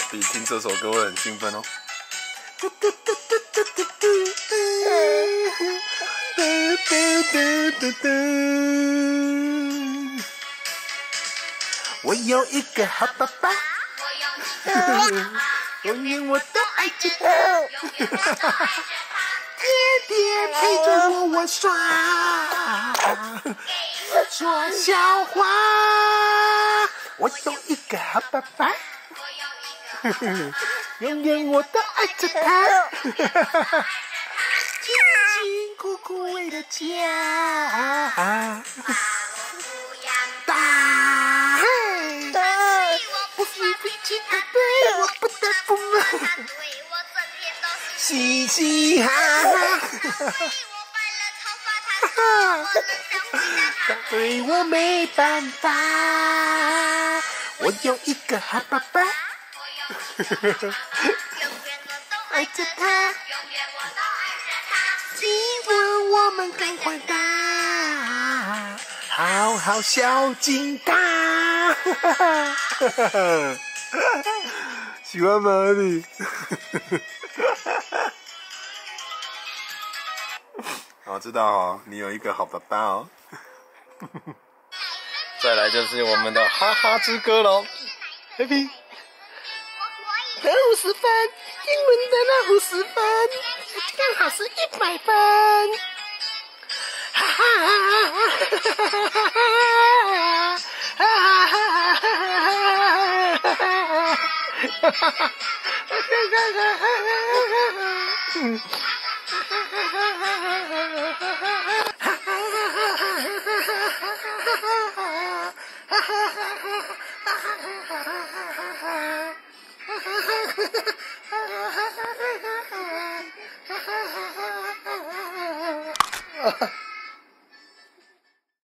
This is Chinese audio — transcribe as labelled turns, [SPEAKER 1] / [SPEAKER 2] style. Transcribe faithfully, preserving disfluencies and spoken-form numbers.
[SPEAKER 1] 比听这首歌会很兴奋哦。我有一个好爸爸，永远我都爱着他，天天陪着我玩耍，说笑话。我有一个好爸爸，永远我都爱着他，辛辛苦苦为了家。大不是脾气太对，我不得不骂，嘻嘻哈哈，他对我没办法。我有一个好爸爸，爱着他，希望我们赶快大，好好孝敬他。喜欢吗你？我知道哦，你有一个好爸爸哦。再来就是我们的哈哈之歌喽 ，Happy。得五十分，英文得了五十分，刚好是一百分。哈哈哈哈哈哈哈哈哈哈哈哈！